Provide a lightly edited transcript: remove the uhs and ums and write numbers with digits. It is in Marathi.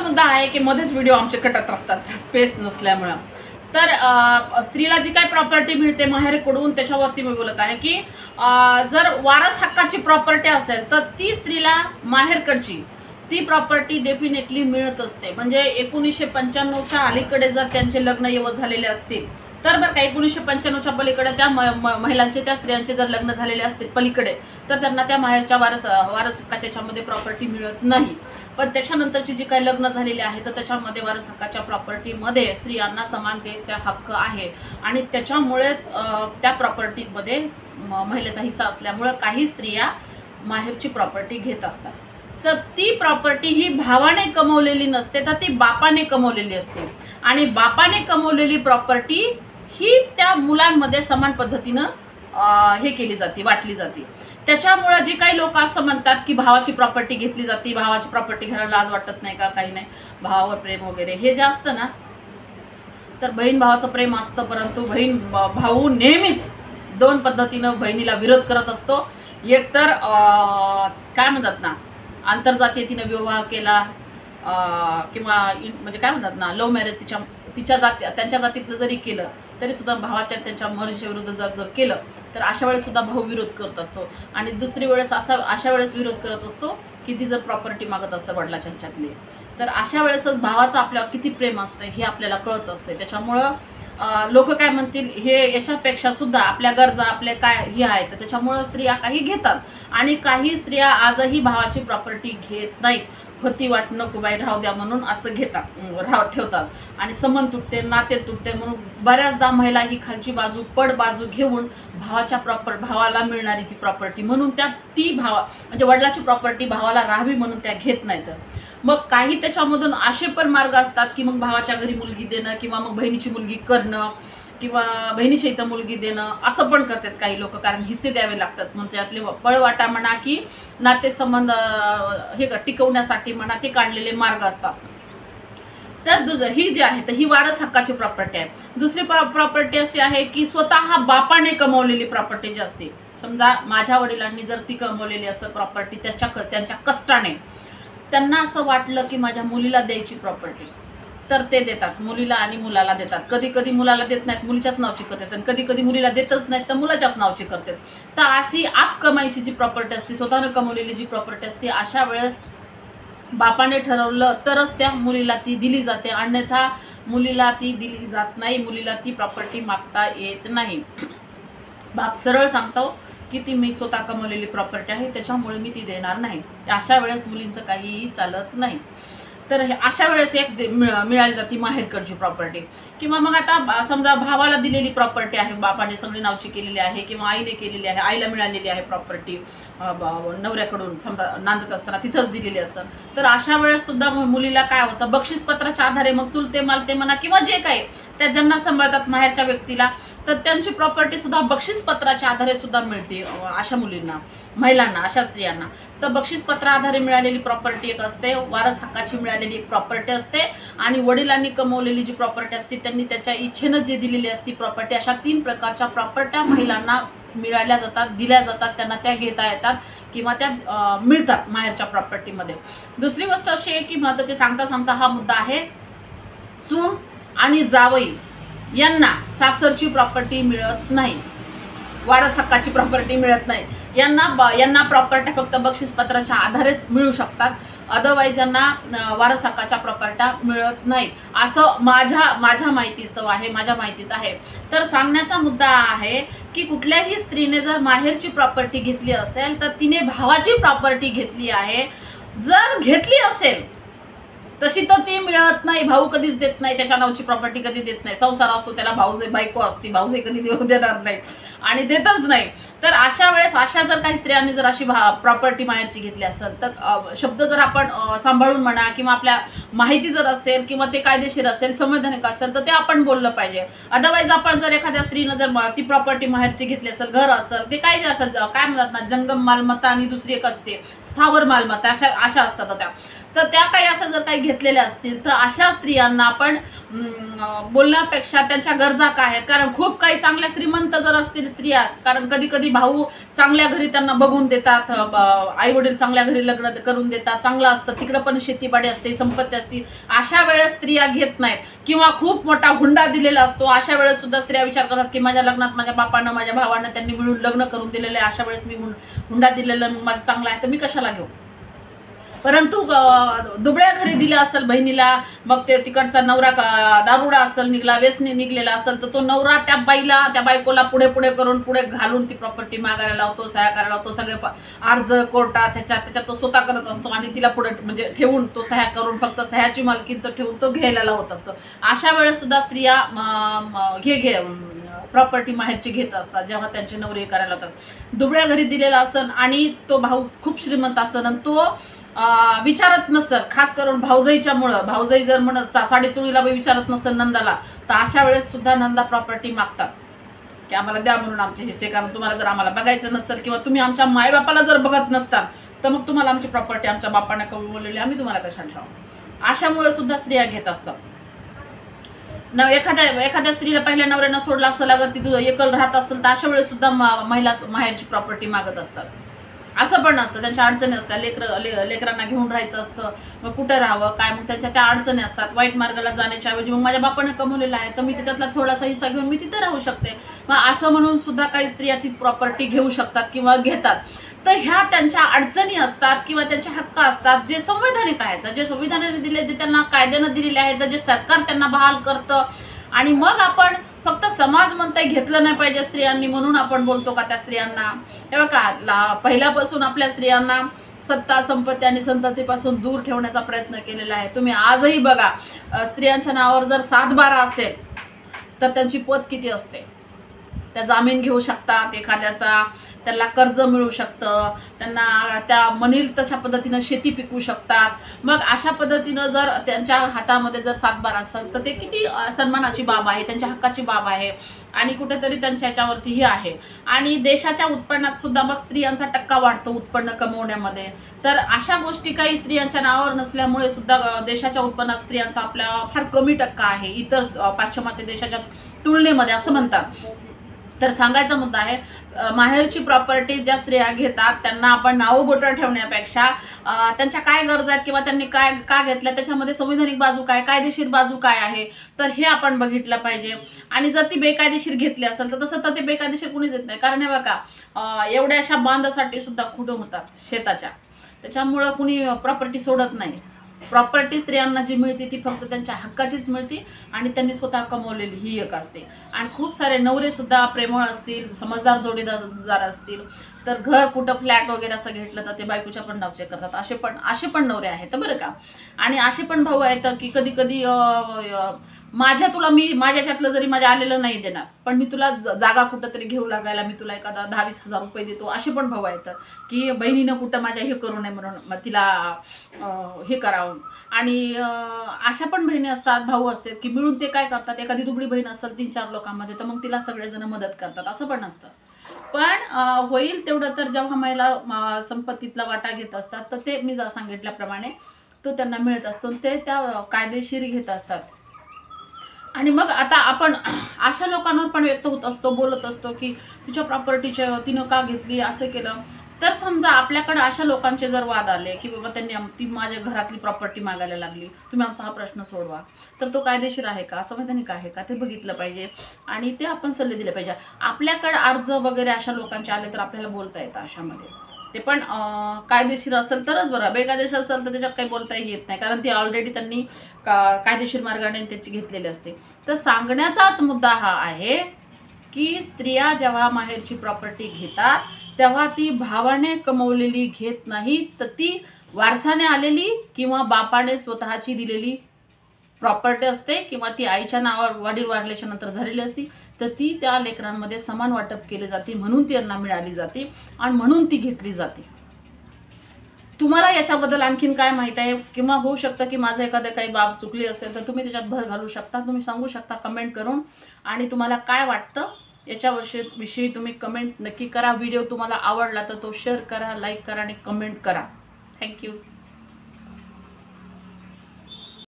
मुद्दा आहे की मध्येच व्हिडिओ आमचे कटत राहतात स्पेस नसल्यामुळे। तर स्त्रीला जी काही प्रॉपर्टी मिळते माहेरकडून त्याच्यावरती मी बोलत आहे की जर वारस हक्काची प्रॉपर्टी असेल तर ती स्त्रीला माहेरकडची ती प्रॉपर्टी डेफिनेटली मिळत असते। म्हणजे 1995च्या अलीकडे जर त्यांचे लग्न येवत झालेले असतील तर बरं का 1995च्या पलीकडे त्या महिलांचे त्या स्त्रियांचे जर लग्न झालेले असतील पलीकडे तर त्यांना त्या माहेरच्या वारस हक्काच्या याच्यामध्ये प्रॉपर्टी मिळत नाही। पण त्याच्यानंतरची जी काही लग्न झालेली आहे तर त्याच्यामध्ये वारस हक्काच्या प्रॉपर्टीमध्ये स्त्रियांना समानतेचा हक्क आहे आणि त्याच्यामुळेच त्या प्रॉपर्टीमध्ये महिलेचा हिस्सा असल्यामुळे काही स्त्रिया माहेरची प्रॉपर्टी घेत असतात। तर ती प्रॉपर्टी ही भावाने कमवलेली नसते तर ती बापाने कमवलेली असते आणि बापाने कमवलेली प्रॉपर्टी ही त्या मुलांमध्ये समान पद्धतीनं हे केली जाते वाटली जाते। त्याच्यामुळे जे काही लोक असं म्हणतात की भावाची प्रॉपर्टी घेतली जाते, भावाची प्रॉपर्टी घ्यायला लाज वाटत नाही का, काही नाही, भावावर प्रेम वगैरे हे जे असतं ना तर बहीण भावाचं प्रेम असतं परंतु बहीण भाऊ नेहमीच दोन पद्धतीनं बहिणीला विरोध करत असतो। एक तर काय म्हणतात ना आंतरजातीय तिने विवाह केला किंवा म्हणजे काय म्हणतात ना लव्ह मॅरेज त्यांच्या जातीतलं जरी केलं तरी सुद्धा भावाच्या त्यांच्या मर्जीच्या विरुद्ध जर केलं तर अशा वेळेस सुद्धा भाऊ विरोध करत असतो आणि दुसरी वेळेस अशा वेळेस विरोध करत असतो की ती जर प्रॉपर्टी मागत असतं वडिलाच्या ह्याच्यातली तर अशा वेळेसच भावाचं आपल्यावर किती प्रेम असतं हे आपल्याला कळत असते। त्याच्यामुळं लोक काय म्हणतील हे याच्यापेक्षा सुद्धा आपल्या गरजा आपले काय हे आहेत त्याच्यामुळं स्त्रिया काही घेतात आणि काही स्त्रिया आजही भावाची प्रॉपर्टी घेत नाहीत। होती वाट नको बाई राहू द्या म्हणून असं घेतात ठेवतात आणि संबंध तुटते नाते तुटते म्हणून बऱ्याचदा महिला ही खालची बाजू पड बाजू घेऊन भावाला मिळणारी ती प्रॉपर्टी म्हणून ती म्हणजे वडिलाची प्रॉपर्टी भावाला राहावी म्हणून त्या घेत नाहीत। मग काही त्याच्यामधून असे पण मार्ग असतात की मग भावाच्या घरी मुलगी देणं किंवा मग बहिणीची मुलगी करणं किंवा बहिणीच्या इथं मुलगी देणं असं पण करतात काही लोक, कारण हिस्से द्यावे लागतात म्हणजे यातले पळवाटा म्हणा की नातेसंबंध हे टिकवण्यासाठी म्हणा ते काढलेले मार्ग असतात। तर ही जी आहे तर ही वारस हक्काची प्रॉपर्टी आहे। दुसरी प्रॉपर्टी अशी आहे की स्वतः बापाने कमवलेली प्रॉपर्टी जी असते, समजा माझ्या वडिलांनी जर ती कमवलेली असेल प्रॉपर्टी त्यांच्या कष्टाने त्यांना असं वाटलं की माझ्या मुलीला द्यायची प्रॉपर्टी तर ते देतात, मुलीला आणि मुलाला देतात। कधी कधी मुलाला देत नाहीत मुलीच्याच नावची करतात आणि कधी कधी मुलीला देतच नाहीत तर मुलाच्याच नावची करतात। तर अशी आप कमाईची जी प्रॉपर्टी असते स्वतःनं कमवलेली जी प्रॉपर्टी असते अशा वेळेस बापाने ठरवलं तरच त्या मुलीला ती दिली जाते, अन्यथा मुलीला ती दिली जात नाही, मुलीला ती प्रॉपर्टी मागता येत नाही। बाप सरळ सांगतो की ती मी स्वतः कमवलेली प्रॉपर्टी आहे त्याच्यामुळे मी ती देणार नाही। अशा वेळेस मुलींचं काहीही चालत नाही। तर अशा वेळेस एक मिळाली जाते माहेरकडची प्रॉपर्टी किंवा मग आता समजा भावाला दिलेली प्रॉपर्टी आहे, बापाने सगळी नावची केलेली आहे किंवा आईने केलेली आहे, आईला मिळालेली आहे प्रॉपर्टी नवऱ्याकडून समजा नांदत असताना तिथंच दिलेली असतं तर अशा वेळेस सुद्धा मुलीला काय होतं बक्षीसपत्राच्या आधारे मग चुलते मालते म्हणा किंवा जे काही त्या ज्यांना सांभाळतात माहेरच्या व्यक्तीला तर त्यांची प्रॉपर्टी सुद्धा बक्षीसपत्राच्या आधारे सुद्धा मिळते अशा मुलींना महिलांना अशा स्त्रियांना। तर बक्षीसपत्रा आधारे मिळालेली प्रॉपर्टी एक असते, वारस हक्काची मिळालेली एक प्रॉपर्टी असते आणि वडिलांनी कमवलेली जी प्रॉपर्टी असते त्यांनी त्याच्या इच्छेनं जी दिलेली असती प्रॉपर्टी, अशा 3 प्रकारच्या प्रॉपर्ट्या महिलांना मिळाल्या जातात दिल्या जातात, त्यांना त्या घेता येतात किंवा त्या मिळतात माहेरच्या प्रॉपर्टीमध्ये। दुसरी गोष्ट अशी आहे की महत्त्वाची सांगता हा मुद्दा आहे सून आणि जावई यांना सासरची प्रॉपर्टी मिळत नाही, वारस हक्काची प्रॉपर्टी मिळत नाही। यांना प्रॉपर्ट्या फक्त बक्षीसपत्राच्या आधारेच मिळू शकतात, अदरवाईज यांना वारस हक्काच्या प्रॉपर्ट्या मिळत नाही असं माझ्या माहितीस्तव आहे, माझ्या माहितीत आहे। तर सांगण्याचा मुद्दा आहे की कुठल्याही स्त्रीने जर माहेरची प्रॉपर्टी घेतली असेल तर तिने भावाची प्रॉपर्टी घेतली आहे, जर घेतली असेल तशी तर ती मिळत नाही, भाऊ कधीच देत नाही, त्याच्या नावची प्रॉपर्टी कधी देत नाही। संसार असतो त्याला भाऊजे बायको असते, भाऊजे कधी देणार नाही आणि देतच नाही। तर अशा वेळेस अशा जर काही स्त्रियांनी जर अशी प्रॉपर्टी माहेरची घेतली असेल तर शब्द जर आपण सांभाळून म्हणा किंवा आपल्या माहिती जर असेल किंवा ते कायदेशीर असेल संवैधानिक असेल तर ते आपण बोललं पाहिजे। अदरवाईज आपण जर एखाद्या स्त्रीनं जर ती प्रॉपर्टी माहेरची घेतली असेल, घर असेल, ते काय जे असेल काय म्हणतात ना जंगम मालमत्ता आणि दुसरी एक असते स्थावर मालमत्ता अशा असतात त्या, तर त्या काही असं जर काही घेतलेल्या असतील तर अशा स्त्रियांना आपण बोलण्यापेक्षा त्यांच्या गरजा काय आहेत, कारण खूप काही चांगल्या श्रीमंत जर असतील स्त्रिया, कारण कधी कधी भाऊ चांगल्या घरी त्यांना बघून देतात, आई वडील चांगल्या घरी लग्न करून देतात, चांगलं असतं, तिकडं पण शेतीबाडी असते, संपत्ती असते, अशा वेळेस स्त्रिया घेत नाहीत, किंवा खूप मोठा हुंडा दिलेला असतो, अशा वेळेस सुद्धा स्त्रिया विचार करतात की माझ्या लग्नात माझ्या बापानं माझ्या भावानं त्यांनी मिळून लग्न करून दिलेलं आहे, अशा वेळेस मी हुंडा दिलेलं माझं चांगलं आहे तर मी कशाला घेऊ. परंतु दुबळ्या घरी दिलं असेल बहिणीला, मग ते तिकडचा नवरा दारुडा असेल निघला, व्यसनी निघलेला असेल, तर तो नवरा त्या बायकोला पुढे पुढे करून पुढे घालून ती प्रॉपर्टी मागायला लावतो, सह्या करायला लावतो, सगळे अर्ज कोर्टात त्याच्यात तो स्वतः करत असतो आणि तिला पुढे म्हणजे ठेवून तो सह्या करून फक्त सह्याची मालकी तो ठेवून तो घ्यायला लावत असतो. अशा वेळेस सुद्धा स्त्रिया प्रॉपर्टी माहेरची घेत असतात जेव्हा त्यांचे नवरे करायला लावतात. दुबळ्या घरी दिलेला असन आणि तो भाऊ खूप श्रीमंत असन आणि तो विचारत नसतं, खास करून भाऊजाईच्यामुळं, भाऊजाई जर म्हणत साडेचोळीला विचारत नसेल नंदाला, तर अशा वेळेस सुद्धा नंदा प्रॉपर्टी मागतात की आम्हाला द्या म्हणून आमचे हिस्से, कारण तुम्हाला जर आम्हाला बघायचं नसेल किंवा तुम्ही आमच्या मायबापाला जर बघत नसता तर मग तुम्हाला आमची प्रॉपर्टी आमच्या बापाने कमवलेली आम्ही तुम्हाला कशाला ठेवू. अशामुळे सुद्धा स्त्रिया घेत असतात. एखाद्या स्त्रीला पहिल्या नवऱ्यानं सोडला असेल, अगर ती एकल राहत असेल तर अशा वेळेस सुद्धा महिला माहेरची प्रॉपर्टी मागत असतात. असं पण नसतं, त्यांच्या अडचणी असतात, लेकरांना घेऊन राहायचं असतं, मग कुठं राहावं काय, मग त्यांच्या त्या अडचणी असतात. वाईट मार्गाला जाण्याच्या ऐवजी मग माझ्या बापाने कमवलेला आहे तर मी त्याच्यातला थोडासा हिस्सा घेऊन मी तिथे राहू शकते, मग असं म्हणून सुद्धा काही स्त्रिया ती प्रॉपर्टी घेऊ शकतात किंवा घेतात. तर ह्या त्यांच्या अडचणी असतात किंवा त्यांचे हक्क असतात जे संवैधानिक आहेत, जे संविधानाने दिले, जे त्यांना कायद्यानं दिलेले आहेत, जे सरकार त्यांना बहाल करतं. आणि मग आपण फक्त समाज म्हणताय घेतलं नाही पाहिजे स्त्रियांनी म्हणून आपण बोलतो का त्या स्त्रियांना. हे बघा, पहिल्यापासून आपल्या स्त्रियांना सत्ता संपत्ती आणि संततीपासून दूर ठेवण्याचा प्रयत्न केलेला आहे. तुम्ही आजही बघा, स्त्रियांच्या नावावर जर 7/12 असेल तर त्यांची पत किती असते. त्या जामीन घेऊ शकतात एखाद्याचा, त्यांना कर्ज मिळू शकतं, त्यांना त्या म्हणील तशा पद्धतीनं शेती पिकवू शकतात. मग अशा पद्धतीनं जर त्यांच्या हातामध्ये जर 7/12 असेल तर ते किती सन्मानाची बाब आहे, त्यांच्या हक्काची बाब आहे आणि कुठेतरी त्यांच्या ह्याच्यावरतीही आहे. आणि देशाच्या उत्पन्नात सुद्धा मग स्त्रियांचा टक्का वाढतो उत्पन्न कमवण्यामध्ये. तर अशा गोष्टी काही स्त्रियांच्या नावावर नसल्यामुळे सुद्धा देशाच्या उत्पन्नात स्त्रियांचा आपल्या फार कमी टक्का आहे इतर पाश्चिमात्य देशाच्या तुलनेमध्ये असं म्हणतात. तर सांगायचा मुद्दा आहे, माहेरची प्रॉपर्टी ज्या स्त्रिया घेतात त्यांना आपण नाव बोटं ठेवण्यापेक्षा त्यांच्या काय गरजा आहेत किंवा त्यांनी काय का घेतल्या त्याच्यामध्ये संविधानिक बाजू काय, कायदेशीर बाजू काय आहे, तर हे आपण बघितलं पाहिजे. आणि जर ती बेकायदेशीर घेतली असेल तर तसं तर ते बेकायदेशीर कुणीच देत नाही, कारण हे बघा एवढ्याशा बांधासाठी सुद्धा खुडं होतात शेताच्या, त्याच्यामुळं कुणी प्रॉपर्टी सोडत नाही. प्रॉपर्टी स्त्रियांना जी मिळते ती फक्त त्यांच्या हक्काचीच मिळते आणि त्यांनी स्वतः कमवलेली ही एक असते. आणि खूप सारे नवरे सुद्धा प्रेमळ असतील, समजदार जोडीदार असतील तर घर कुठं फ्लॅट वगैरे असं घेतलं तर ते बायकोच्या पण नावचे करतात. असे पण नवरे आहेत बरं का. आणि असे पण भाऊ आहेत की कधी कधी माझ्याच्यातलं जरी माझ्या आलेलं नाही देणार, पण मी तुला जागा कुठं तरी घेऊ लागायला मी तुला एखादा 10-20 हजार रुपये देतो. असे पण भाऊ आहेत की बहिणीनं कुठं माझ्या हे करू नये म्हणून तिला हे करावं. आणि अशा पण बहिणी असतात, भाऊ असतात की मिळून ते काय करतात, एखादी दुबळी बहीण असेल 3-4 लोकांमध्ये तर मग तिला सगळेजण मदत करतात, असं पण असतं. पण होईल तेवढं तर जेव्हा महिला संपत्तीतला वाटा घेत असतात तर ते मी सांगितल्याप्रमाणे तो त्यांना मिळत असतो, ते त्या कायदेशीर घेत असतात. आणि मग आता आपण अशा लोकांवर पण व्यक्त होत असतो, बोलत असतो की तिच्या प्रॉपर्टीच्या तिनं का घेतली, असं केलं. तर समजा आपल्याकडे अशा लोकांचे जर वाद आले की बाबा ती माझ्या घरातली प्रॉपर्टी मागायला लागली, तुम्ही आमचा हा प्रश्न सोडवा, तर तो कायदेशीर आहे का, संवैधानिक आहे का, ते बघितलं पाहिजे आणि ते आपण सल्ले दिले पाहिजे. आपल्याकडे अर्ज वगैरे अशा लोकांचे आले तर आपल्याला बोलता येतं अशामध्ये, ते पण कायदेशीर असेल तरच बरं. बेकायदेशीर असेल तर त्याच्यात काही बोलताही येत नाही, कारण ती ऑलरेडी त्यांनी कायदेशीर मार्गाने त्याची घेतलेली असते. तर सांगण्याचाच मुद्दा हा आहे की स्त्रिया जेव्हा माहेरची प्रॉपर्टी घेतात तेव्हा ती भावाने कमवलेली घेत नाही, तर ती वारसाने आलेली किंवा बापाने स्वतःची दिलेली प्रॉपर्टी असते किंवा ती आईच्या नावावर वडील वारल्याच्या नंतर झालेली असती, तर ती त्या लेकरांमध्ये समान वाटप केले जाते, म्हणून ती त्यांना मिळाली जाते आणि म्हणून ती घेतली जाते. तुम्हाला याच्याबद्दल आणखीन काय माहिती आहे किंवा होऊ शकतं की माझं एखादं काही बाब चुकली असेल तर तुम्ही त्याच्यात भर घालू शकता, तुम्ही सांगू शकता कमेंट करून. आणि तुम्हाला काय वाटतं याच्याविषयी तुम्ही कमेंट नक्की करा. व्हिडिओ तुम्हाला आवडला तर तो शेअर करा, लाईक करा आणि कमेंट करा. थँक्यू.